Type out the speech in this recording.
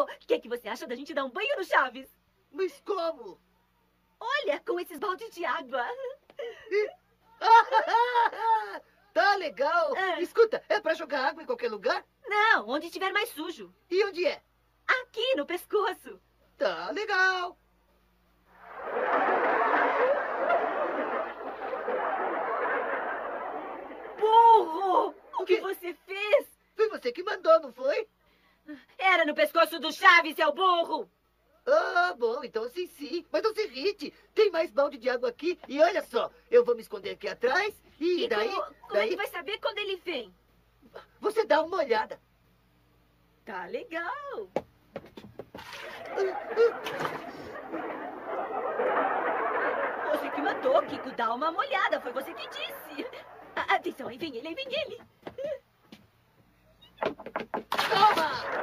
O que é que você acha da gente dar um banho no Chaves? Mas como? Olha, com esses baldes de água. Tá legal. Ah. Escuta, é pra jogar água em qualquer lugar? Não, onde estiver mais sujo. E onde é? Aqui, no pescoço. Tá legal. Burro! O que você fez? Foi você que mandou, não foi? Era no pescoço do Chaves, seu burro! Ah, bom, então sim. Mas não se irrite. Tem mais balde de água aqui. E olha só, eu vou me esconder aqui atrás. E daí... Como é que vai saber quando ele vem? Você dá uma olhada. Tá legal. Você que mandou, Kiko, dá uma olhada. Foi você que disse. Atenção, aí vem ele, aí vem ele. Toma!